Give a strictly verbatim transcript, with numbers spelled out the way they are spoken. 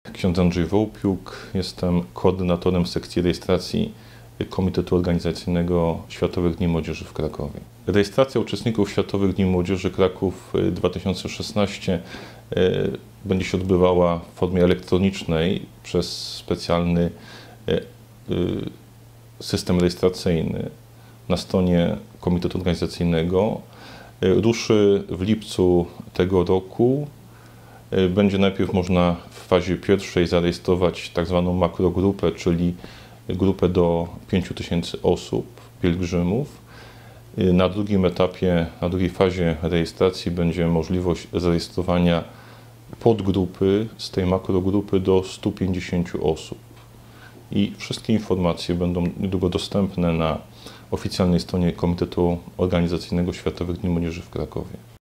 Ksiądz Andrzej Wołpiuk, jestem koordynatorem sekcji rejestracji Komitetu Organizacyjnego Światowych Dni Młodzieży w Krakowie. Rejestracja uczestników Światowych Dni Młodzieży Kraków dwa tysiące szesnaście będzie się odbywała w formie elektronicznej przez specjalny system rejestracyjny na stronie Komitetu Organizacyjnego. Ruszy w lipcu tego roku. Będzie najpierw można w fazie pierwszej zarejestrować tak zwaną makrogrupę, czyli grupę do pięciu tysięcy osób, pielgrzymów. Na drugim etapie, na drugiej fazie rejestracji będzie możliwość zarejestrowania podgrupy z tej makrogrupy do stu pięćdziesięciu osób. I wszystkie informacje będą niedługo dostępne na oficjalnej stronie Komitetu Organizacyjnego Światowych Dni Młodzieży w Krakowie.